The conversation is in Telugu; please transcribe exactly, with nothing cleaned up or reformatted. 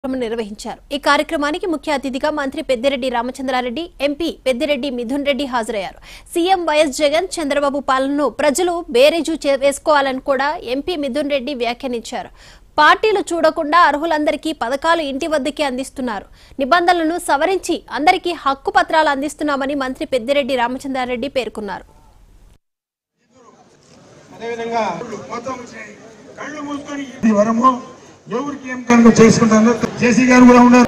నిర్వహించారు। ఈ కార్యక్రమానికి ముఖ్య అతిథిగా మంత్రి పెద్దిరెడ్డి రామచంద్రారెడ్డి, ఎంపీ పెద్దిరెడ్డి మిథున్ రెడ్డి హాజరయ్యారు। సీఎం వైఎస్ జగన్ చంద్రబాబు పాలనను ప్రజలు బేరేజు వేసుకోవాలని కూడా ఎంపీ మిథున్ రెడ్డి వ్యాఖ్యానించారు। పార్టీలు చూడకుండా అర్హులందరికీ పథకాలు ఇంటి వద్దకే అందిస్తున్నారు। నిబంధనలను సవరించి అందరికీ హక్కు పత్రాలు అందిస్తున్నామని మంత్రి పెద్దిరెడ్డి రామచంద్రారెడ్డి పేర్కొన్నారు। ఎవరికి ఏం కనుక చేసుకుంటారో జేసీ గారు కూడా ఉన్నారు।